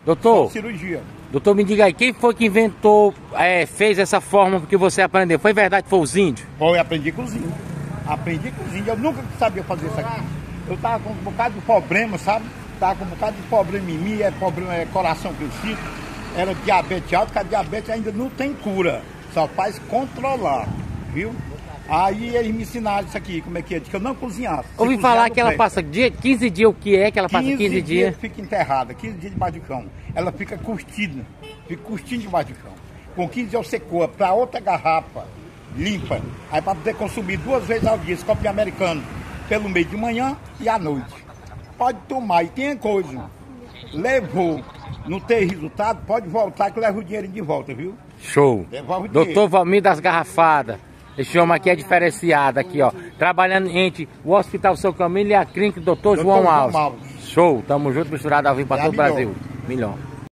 Doutor, só cirurgia. doutor, me diga aí, quem foi que inventou, fez essa forma que você aprendeu? Foi verdade que foi os índios? Bom, eu aprendi com os índios. Aprendi com os índios, eu nunca sabia fazer isso aqui. Eu tava com um bocado de problema, sabe? Tava com um bocado de problema em mim, problema, coração crescido, era diabetes alto, porque a diabetes ainda não tem cura, só faz controlar, viu? Aí eles me ensinaram isso aqui, como é que é, que eu não cozinhasse. Ouvi falar que ela passa 15 dias, o que é que ela passa 15 dias? Fica enterrada, 15 dias debaixo do cão. Ela fica curtida, fica curtindo debaixo do cão. Com 15 dias você coa para outra garrafa limpa, aí para poder consumir 2 vezes ao dia, esse copo de americano, pelo meio de manhã e à noite. Pode tomar, e tem coisa, levou, não tem resultado, pode voltar que leva o dinheiro de volta, viu? Show. Devolve o Doutor dinheiro. Valmir das Garrafadas. Esse homem aqui é diferenciado aqui, ó. Trabalhando entre o Hospital São Camilo e a clínica Doutor João Alves. Show. Tamo junto, misturado ao vivo para todo o Brasil. Milhão.